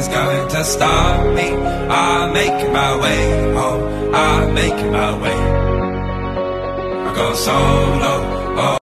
is going to stop me. I'm making my way, oh, I'm making my way. I go solo, oh.